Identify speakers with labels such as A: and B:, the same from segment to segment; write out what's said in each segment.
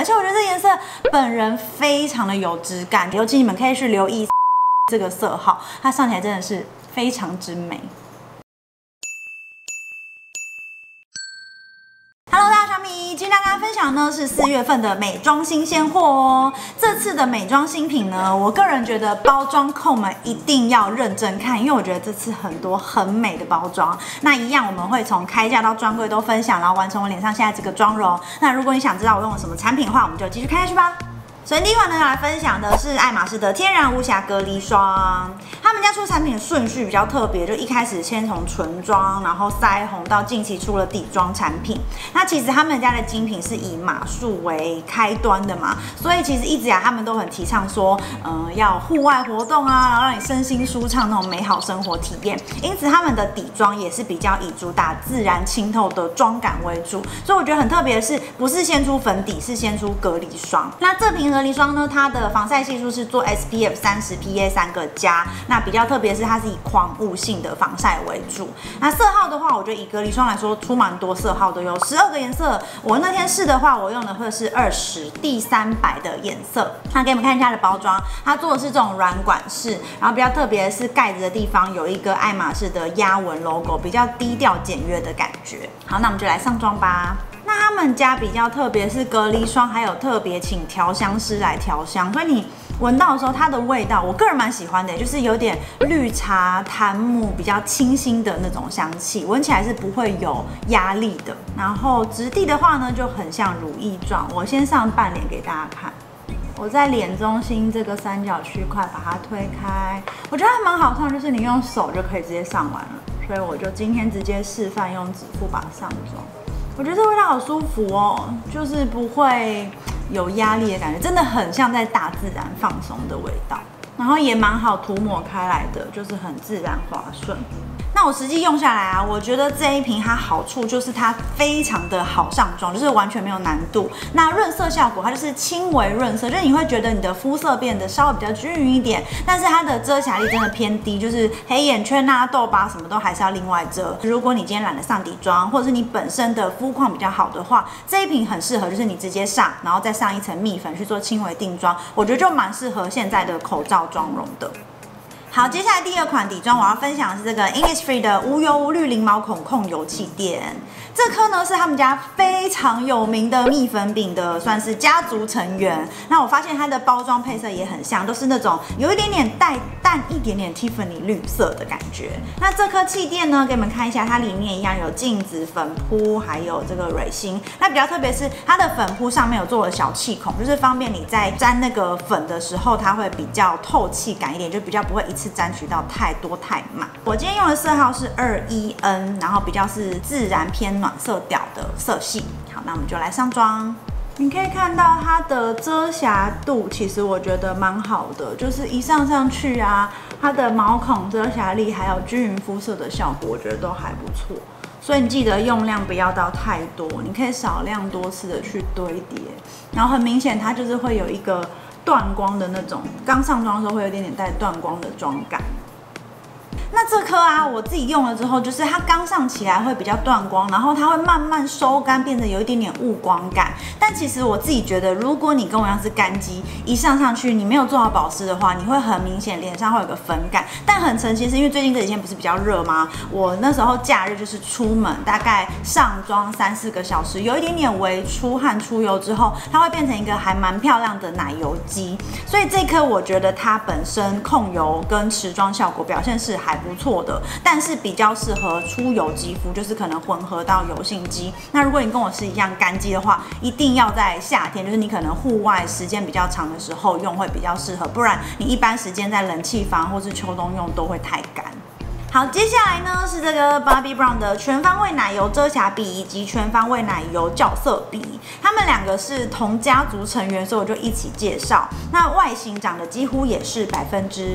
A: 而且我觉得这颜色本人非常的有质感，尤其你们可以去留意这个色号，它上起来真的是非常之美。Hello， 大家小米，今天跟大家分享呢是4月份的美妆新鲜货哦。这次的美妆新品呢，我个人觉得包装控们一定要认真看，因为我觉得这次很多很美的包装。那一样我们会从开价到专柜都分享，然后完成我脸上现在这个妆容。那如果你想知道我用了什么产品的话，我们就继续看下去吧。首先第一款呢，要来分享的是爱马仕的天然无瑕隔离霜。他们家出产品的顺序比较特别，就一开始先从唇妆，然后腮红，到近期出了底妆产品。那其实他们家的精品是以马术为开端的嘛，所以其实一直以来他们都很提倡说，要户外活动啊，然后让你身心舒畅那种美好生活体验。因此他们的底妆也是比较以主打自然清透的妆感为主。所以我觉得很特别的是，不是先出粉底，是先出隔离霜。那这瓶隔离霜呢，它的防晒系数是做 SPF 30 PA3+，那比较特别的是它是以矿物性的防晒为主。那色号的话，我觉得以隔离霜来说，出蛮多色号的，有12个颜色。我那天试的话，我用的会是20第300的颜色。那给你们看一下它的包装，它做的是这种软管式，然后比较特别的是盖子的地方有一个爱马仕的压纹 logo， 比较低调简约的感觉。好，那我们就来上妆吧。那他们家比较特别是隔离霜，还有特别请调香师来调香，所以你闻到的时候，它的味道我个人蛮喜欢的，就是有点绿茶、檀木，比较清新的那种香气，闻起来是不会有压力的。然后质地的话呢，就很像乳液状。我先上半脸给大家看，我在脸中心这个三角区块把它推开，我觉得还蛮好上，就是你用手就可以直接上完了，所以我就今天直接示范用指腹把它上妆。我觉得这味道好舒服哦，就是不会有压力的感觉，真的很像在大自然放松的味道，然后也蛮好涂抹开来的，就是很自然滑顺。那我实际用下来啊，我觉得这一瓶它好处就是它非常的好上妆，就是完全没有难度。那润色效果它就是轻微润色，就是你会觉得你的肤色变得稍微比较均匀一点，但是它的遮瑕力真的偏低，就是黑眼圈啊、痘疤什么都还是要另外遮。如果你今天懒得上底妆，或者是你本身的肤况比较好的话，这一瓶很适合，就是你直接上，然后再上一层蜜粉去做轻微定妆，我觉得就蛮适合现在的口罩妆容的。好，接下来第二款底妆我要分享的是这个 Innisfree 的无油无虑零毛孔控油气垫。这颗呢是他们家非常有名的蜜粉饼的，算是家族成员。那我发现它的包装配色也很像，都是那种有一点点淡一点点 Tiffany 绿色的感觉。那这颗气垫呢，给你们看一下，它里面一样有镜子、粉扑，还有这个蕊芯。那比较特别是它的粉扑上面有做了小气孔，就是方便你在沾那个粉的时候，它会比较透气感一点，就比较不会一次沾取到太多太满。我今天用的色号是21N， 然后比较是自然偏暖色调的色系。好，那我们就来上妆。你可以看到它的遮瑕度，其实我觉得蛮好的，就是一上去啊，它的毛孔遮瑕力还有均匀肤色的效果，我觉得都还不错。所以你记得用量不要到太多，你可以少量多次的去堆叠。然后很明显，它就是会有一个断光的那种，刚上妆的时候会有一点点带断光的妆感。那这颗啊，我自己用了之后，就是它刚上起来会比较断光，然后它会慢慢收干，变得有一点点雾光感。但其实我自己觉得，如果你跟我一样是干肌，一上去你没有做好保湿的话，你会很明显脸上会有个粉感。但很神奇是因为最近这几天不是比较热吗？我那时候假日就是出门，大概上妆3、4个小时，有一点点微出汗出油之后，它会变成一个还蛮漂亮的奶油肌。所以这颗我觉得它本身控油跟持妆效果表现是还不错的，但是比较适合出油肌肤，就是可能混合到油性肌。那如果你跟我是一样干肌的话，一定要在夏天，就是你可能户外时间比较长的时候用会比较适合，不然你一般时间在冷气房或是秋冬用都会太干。好，接下来呢是这个 Bobbi Brown 的全方位奶油遮瑕笔以及全方位奶油校色笔，他们两个是同家族成员，所以我就一起介绍。那外形长得几乎也是100%，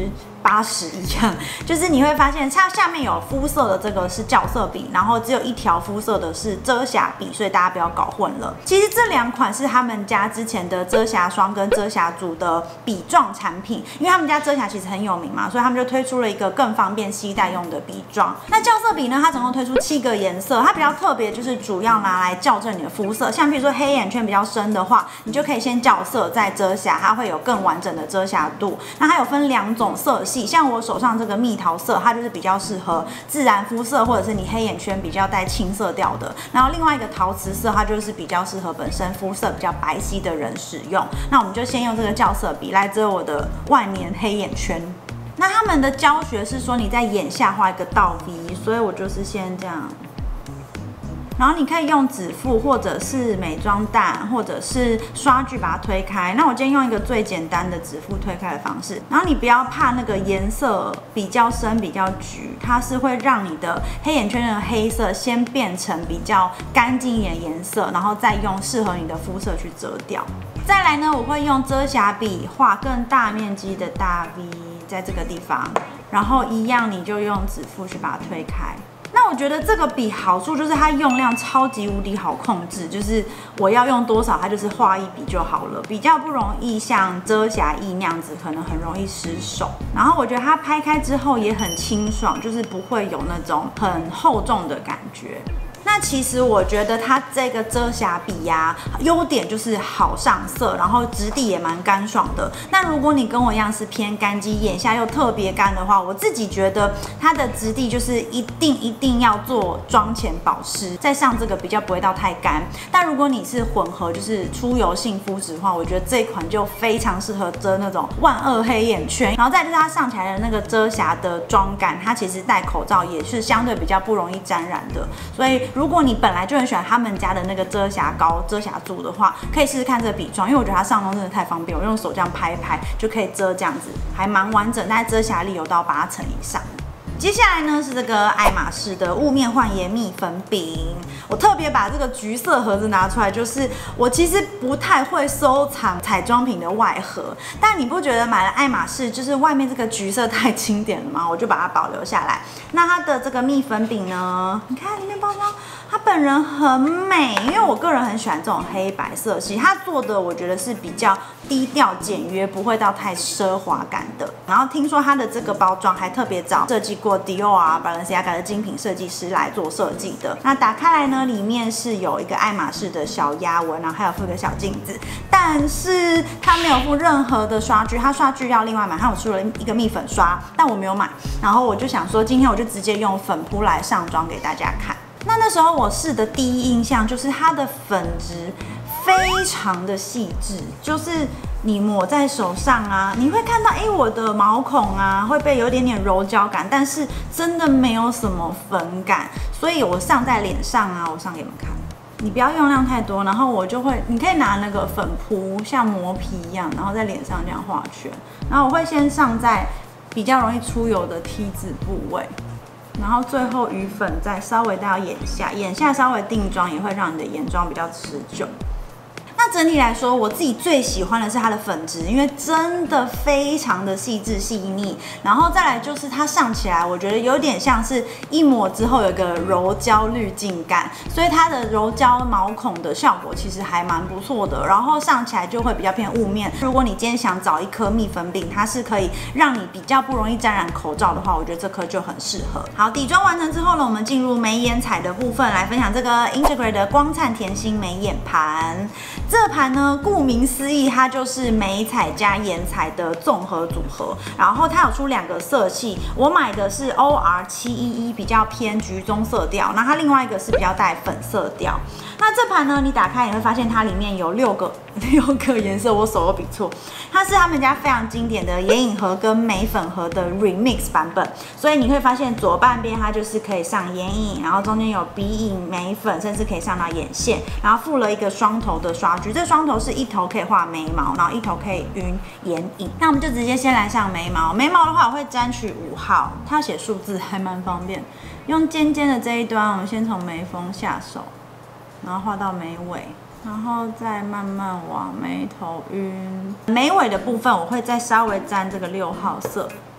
A: 80一样，就是你会发现它下面有肤色的这个是校色笔，然后只有一条肤色的是遮瑕笔，所以大家不要搞混了。其实这2款是他们家之前的遮瑕霜跟遮瑕组的笔状产品，因为他们家遮瑕其实很有名嘛，所以他们就推出了一个更方便携带用的笔状。那校色笔呢，它总共推出7个颜色，它比较特别就是主要拿来校正你的肤色，像比如说黑眼圈比较深的话，你就可以先校色再遮瑕，它会有更完整的遮瑕度。那它有分2种色系，像我手上这个蜜桃色，它就是比较适合自然肤色或者是你黑眼圈比较带青色调的。然后另外一个陶瓷色，它就是比较适合本身肤色比较白皙的人使用。那我们就先用这个校色笔来遮我的万年黑眼圈。那他们的教学是说你在眼下画一个倒 V， 所以我就是先这样。然后你可以用指腹或者是美妆蛋或者是刷具把它推开。那我今天用一个最简单的指腹推开的方式。然后你不要怕那个颜色比较深比较橘，它是会让你的黑眼圈的黑色先变成比较干净一点颜色，然后再用适合你的肤色去遮掉。再来呢，我会用遮瑕笔画更大面积的大 V 在这个地方，然后一样你就用指腹去把它推开。那我觉得这个笔好处就是它用量超级无敌好控制，就是我要用多少，它就是画一笔就好了，比较不容易像遮瑕液那样子，可能很容易失手。然后我觉得它拍开之后也很清爽，就是不会有那种很厚重的感觉。那其实我觉得它这个遮瑕笔呀，优点就是好上色，然后质地也蛮干爽的。那如果你跟我一样是偏干肌，眼下又特别干的话，我自己觉得它的质地就是一定要做妆前保湿，再上这个比较不会到太干。但如果你是混合就是出油性肤质的话，我觉得这一款就非常适合遮那种万恶黑眼圈。然后再就是它上起来的那个遮瑕的妆感，它其实戴口罩也是相对比较不容易沾染的，所以如果你本来就很喜欢他们家的那个遮瑕膏、遮瑕柱的话，可以试试看这个笔状，因为我觉得它上妆真的太方便，我用手这样拍一拍就可以遮，这样子还蛮完整，但遮瑕力有到80%以上。接下来呢是这个爱马仕的雾面焕颜蜜粉饼，我特别把这个橘色盒子拿出来，就是我其实不太会收藏彩妆品的外盒，但你不觉得买了爱马仕就是外面这个橘色太经典了吗？我就把它保留下来。那它的这个蜜粉饼呢，你看里面包装，它本人很美，因为我个人很喜欢这种黑白色系，它做的我觉得是比较低调简约，不会到太奢华感的。然后听说它的这个包装还特别找设计过 Dior 啊、Balenciaga 的精品设计师来做设计的。那打开来呢，里面是有一个爱马仕的小压纹，然后还有附个小镜子，但是它没有附任何的刷具，它刷具要另外买，它有出了一个蜜粉刷，但我没有买。然后我就想说，今天我就直接用粉扑来上妆给大家看。那时候我试的第一印象就是它的粉质非常的细致，就是你抹在手上啊，你会看到我的毛孔啊会被有点柔胶感，但是真的没有什么粉感，所以我上在脸上啊，我上给你们看。你不要用量太多，然后我就会，你可以拿那个粉扑像磨皮一样，然后在脸上这样画圈，然后我会先上在比较容易出油的 T 字部位。然后最后余粉再稍微到眼下，眼下稍微定妆也会让你的眼妆比较持久。那整体来说，我自己最喜欢的是它的粉质，因为真的非常的细致细腻。然后再来就是它上起来，我觉得有点像是一抹之后有个柔焦滤镜感，所以它的柔焦毛孔的效果其实还蛮不错的。然后上起来就会比较偏雾面。如果你今天想找一颗蜜粉饼，它是可以让你比较不容易沾染口罩的话，我觉得这颗就很适合。好，底妆完成之后呢，我们进入眉眼彩的部分，来分享这个 Integrate 的光灿甜心眉眼盘。这盘呢，顾名思义，它就是眉彩加眼彩的综合组合。然后它有出2个色系，我买的是 OR711，比较偏橘棕色调，那它另外一个是比较带粉色调。那这盘呢，你打开你会发现它里面有6个颜色，我手都比错。它是他们家非常经典的眼影盒跟眉粉盒的 remix 版本，所以你会发现左半边它就是可以上眼影，然后中间有鼻影、眉粉，甚至可以上到眼线，然后附了一个双头的刷具，这双头是一头可以画眉毛，然后一头可以晕眼影。那我们就直接先来上眉毛，眉毛的话我会沾取5号，它写数字还蛮方便。用尖尖的这一端，我们先从眉峰下手，然后画到眉尾。然后再慢慢往眉头晕，眉尾的部分我会再稍微沾这个6号色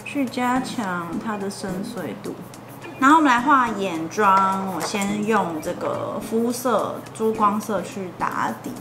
A: 去加强它的深邃度。然后我们来画眼妆，我先用这个肤色珠光色去打底，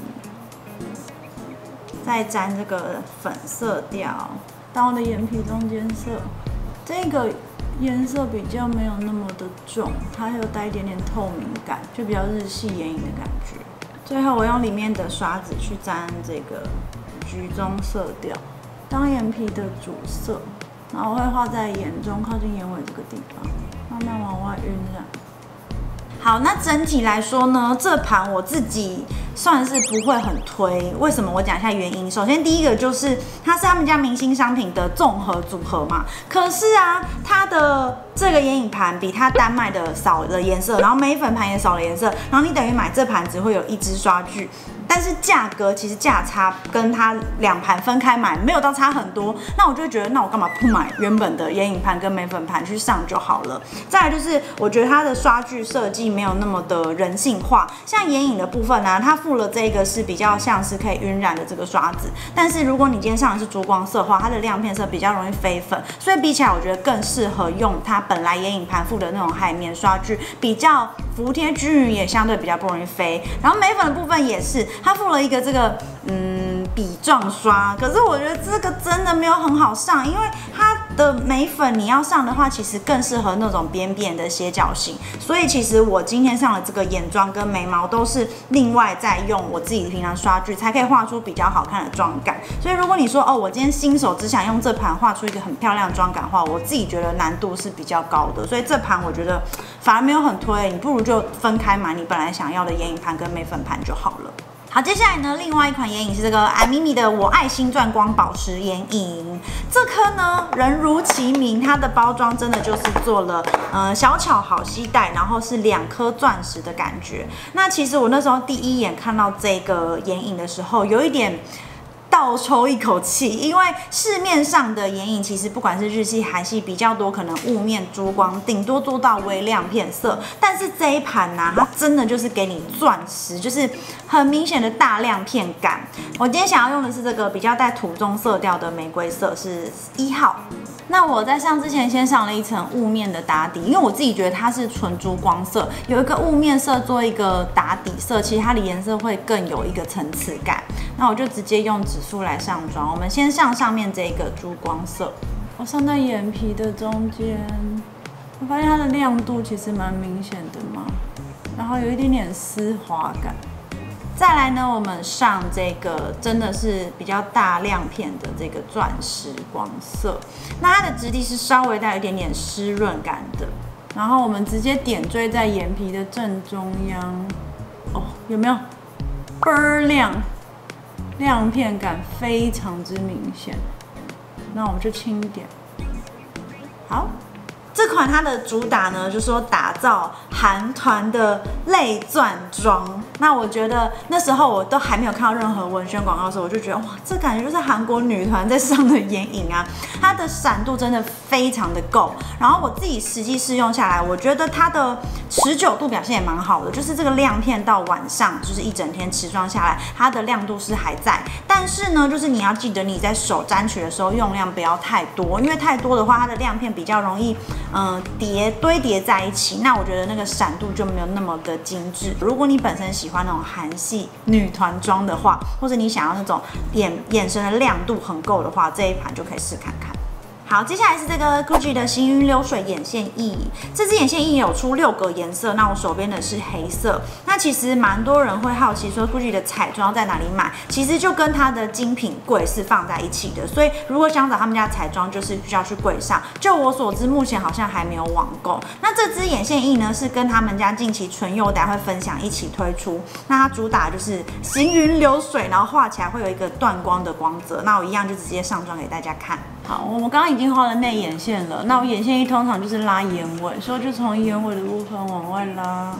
A: 再沾这个粉色调到我的眼皮中间色。这个颜色比较没有那么的重，它还有带一点点透明感，就比较日系眼影的感觉。最后我用里面的刷子去沾这个橘棕色调，当眼皮的主色。然后我会画在眼中靠近眼尾这个地方，慢慢往外晕染。好，那整体来说呢，这盘我自己算是不会很推。为什么？我讲一下原因。首先，第一个就是它是他们家明星商品的综合组合嘛。可是啊，它的这个眼影盘比它单卖的少了颜色，然后眉粉盘也少了颜色，然后你等于买这盘只会有一支刷具。但是价格其实价差跟它2盘分开买没有到差很多，那我就会觉得，那我干嘛不买原本的眼影盘跟眉粉盘去上就好了？再来就是我觉得它的刷具设计没有那么的人性化，像眼影的部分呢，它附了这个是比较像是可以晕染的这个刷子，但是如果你今天上的是珠光色的话，它的亮片色比较容易飞粉，所以比起来我觉得更适合用它本来眼影盘附的那种海绵刷具，比较服帖均匀，也相对比较不容易飞。然后眉粉的部分也是。它附了一个这个笔状刷，可是我觉得这个真的没有很好上，因为它的眉粉你要上的话，其实更适合那种扁扁的斜角形。所以其实我今天上的这个眼妆跟眉毛都是另外再用我自己平常刷具才可以画出比较好看的妆感。所以如果你说哦，我今天新手只想用这盘画出一个很漂亮的妆感的话，我自己觉得难度是比较高的，所以这盘我觉得反而没有很推，你不如就分开买你本来想要的眼影盘跟眉粉盘就好了。好，接下来呢，另外一款眼影是这个艾咪咪的我爱星钻光宝石眼影。这颗呢，人如其名，它的包装真的就是做了小巧好携带，然后是2颗钻石的感觉。那其实我那时候第一眼看到这个眼影的时候，有一点倒抽一口气，因为市面上的眼影其实不管是日系、韩系比较多，可能雾面珠光，顶多做到微亮片色。但是这一盘呢，它真的就是给你钻石，就是很明显的大亮片感。我今天想要用的是这个比较带土棕色调的玫瑰色，是1号。那我在上之前先上了一层雾面的打底，因为我自己觉得它是纯珠光色，有一个雾面色做一个打底色，其实它的颜色会更有一个层次感。那我就直接用指腹来上妆，我们先上上面这个珠光色，我上在眼皮的中间，我发现它的亮度其实蛮明显的嘛，然后有一点点丝滑感。再来呢，我们上这个真的是比较大亮片的这个钻石光色，那它的质地是稍微带有一点点湿润感的。然后我们直接点缀在眼皮的正中央，哦，有没有倍儿亮？亮片感非常之明显。那我们就轻一点，好。这款它的主打呢，就是说打造韩团的泪钻妆。那我觉得那时候我都还没有看到任何文宣广告的时候，我就觉得哇，这感觉就是韩国女团在上的眼影啊，它的闪度真的非常的够。然后我自己实际试用下来，我觉得它的持久度表现也蛮好的，就是这个亮片到晚上就是一整天持妆下来，它的亮度是还在。但是呢，就是你要记得你在手沾取的时候用量不要太多，因为太多的话，它的亮片比较容易堆叠在一起，那我觉得那个闪度就没有那么的精致。如果你本身喜欢那种韩系女团妆的话，或者你想要那种眼神的亮度很够的话，这一盘就可以试看看。好，接下来是这个 Gucci 的行云流水眼线液，这支眼线液有出6个颜色，那我手边的是黑色。那其实蛮多人会好奇说 Gucci 的彩妆在哪里买，其实就跟它的精品柜是放在一起的，所以如果想找他们家彩妆，就是需要去柜上。就我所知，目前好像还没有网购。那这支眼线液呢，是跟他们家近期唇釉等下会分享一起推出。那它主打就是行云流水，然后画起来会有一个断光的光泽。那我一样就直接上妆给大家看。好，我们刚刚已经画了内眼线了。那我眼线液通常就是拉眼尾，所以就从眼尾的部分往外拉，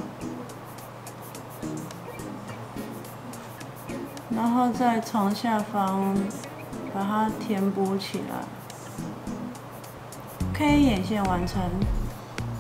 A: 然后再从下方把它填补起来。OK， 眼线完成。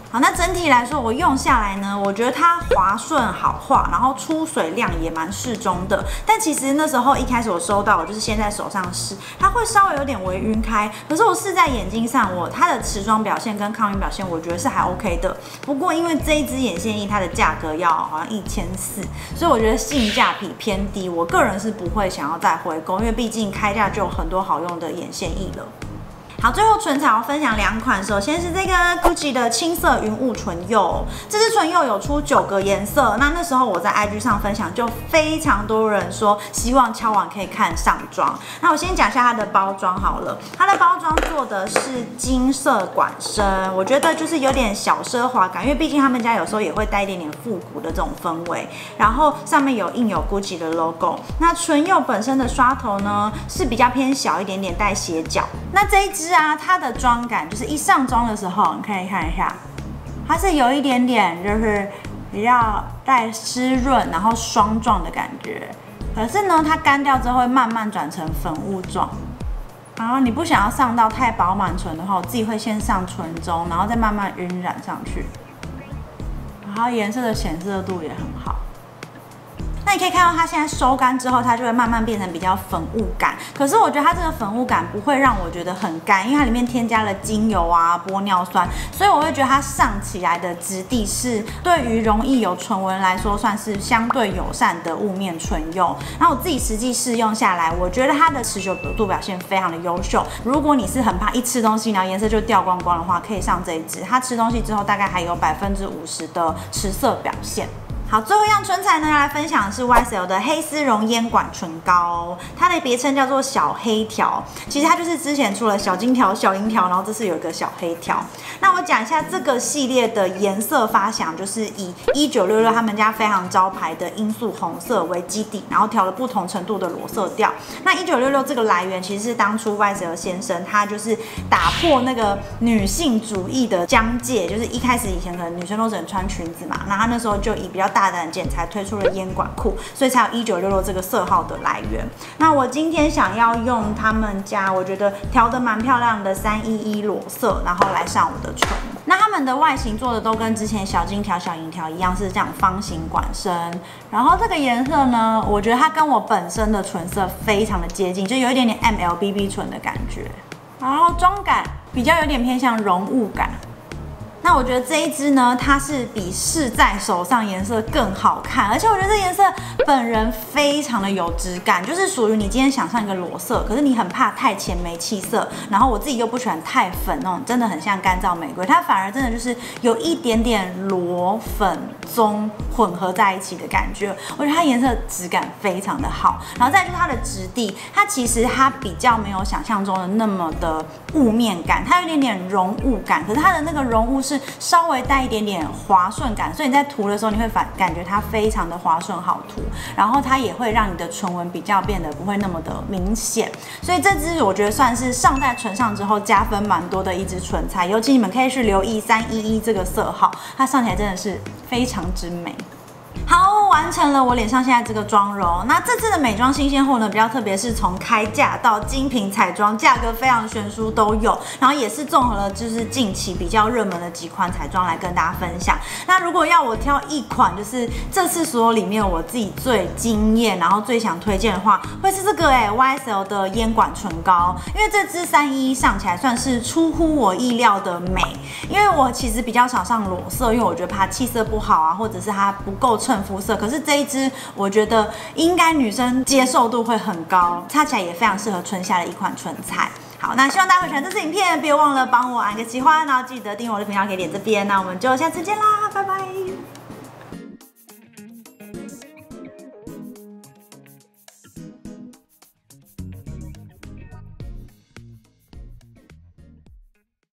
A: 好，那整体来说，我用下来呢，我觉得它滑顺好画，然后出水量也蛮适中的。但其实那时候一开始我收到，我就是先在手上试，它会稍微有点微晕开。可是我试在眼睛上，它的持妆表现跟抗晕表现，我觉得是还 OK 的。不过因为这一支眼线液它的价格要好像1400，所以我觉得性价比偏低。我个人是不会想要再回购，因为毕竟开价就有很多好用的眼线液了。好，最后唇彩要分享2款，首先是这个 Gucci 的青色云雾唇釉，这支唇釉有出9个颜色。那时候我在 IG 上分享，就非常多人说希望敲完可以看上妆。那我先讲一下它的包装好了，它的包装做的是金色管身，我觉得就是有点小奢华感，因为毕竟他们家有时候也会带一点点复古的这种氛围。然后上面印有 Gucci 的 logo。那唇釉本身的刷头呢是比较偏小一点点，带斜角。那这一支它的妆感就是一上妆的时候，你可以看一下，它是有一点点就是比较带湿润，然后霜状的感觉。可是呢，它干掉之后会慢慢转成粉雾状。然后你不想要上到太饱满唇的话，我自己会先上唇中，然后再慢慢晕染上去。然后颜色的显色度也很好。那你可以看到它现在收干之后，它就会慢慢变成比较粉雾感。可是我觉得它这个粉雾感不会让我觉得很干，因为它里面添加了精油啊、玻尿酸，所以我会觉得它上起来的质地是对于容易有唇纹来说算是相对友善的雾面唇釉。那我自己实际试用下来，我觉得它的持久度表现非常的优秀。如果你是很怕一吃东西然后颜色就掉光光的话，可以上这一支。它吃东西之后大概还有50%的持色表现。好，最后一样唇彩呢，要来分享的是 YSL 的黑丝绒烟管唇膏，它的别称叫做小黑条。其实它就是之前出了小金条、小银条，然后这次有一个小黑条。那我讲一下这个系列的颜色发想，就是以1966他们家非常招牌的罂粟红色为基底，然后调了不同程度的裸色调。那1966这个来源其实是当初 YSL 先生他就是打破那个女性主义的疆界，就是一开始以前可能女生都只能穿裙子嘛，那他那时候就以比较大胆的剪裁推出了烟管裤，所以才有1966这个色号的来源。那我今天想要用他们家我觉得调得蛮漂亮的311裸色，然后来上我的唇。那他们的外形做的都跟之前小金条、小银条一样，是这样方形管身。然后这个颜色呢，我觉得它跟我本身的唇色非常的接近，就有一点点 MLBB 唇的感觉。然后妆感比较有点偏向浓雾感。那我觉得这一支呢，它是比试在手上颜色更好看，而且我觉得这颜色本人非常的有质感，就是属于你今天想上一个裸色，可是你很怕太浅没气色，然后我自己又不喜欢太粉那种，真的很像干燥玫瑰，它反而真的就是有一点点裸粉棕混合在一起的感觉，我觉得它颜色质感非常的好，然后再就是它的质地，它其实它比较没有想象中的那么的雾面感，它有一点点溶雾感，可是它的那个溶雾是稍微带一点点滑顺感，所以你在涂的时候，你会感觉它非常的滑顺好涂，然后它也会让你的唇纹比较变得不会那么的明显，所以这支我觉得算是上在唇上之后加分蛮多的一支唇彩，尤其你们可以去留意311这个色号，它上起来真的是非常之美。好，完成了我脸上现在这个妆容。那这次的美妆新鲜货呢，比较特别是从开价到精品彩妆，价格非常悬殊都有。然后也是综合了就是近期比较热门的几款彩妆来跟大家分享。那如果要我挑一款，就是这次所有里面我自己最惊艳，然后最想推荐的话，会是这个YSL 的烟管唇膏。因为这支311上起来算是出乎我意料的美，因为我其实比较少上裸色，因为我觉得怕气色不好啊，或者是它不够衬肤色。可是这一支我觉得应该女生接受度会很高，擦起来也非常适合春夏的一款唇彩。好，那希望大家会喜欢这支影片，别忘了帮我按个喜欢，然后记得订阅我的频道，可以点这边。那我们就下次见啦，拜拜。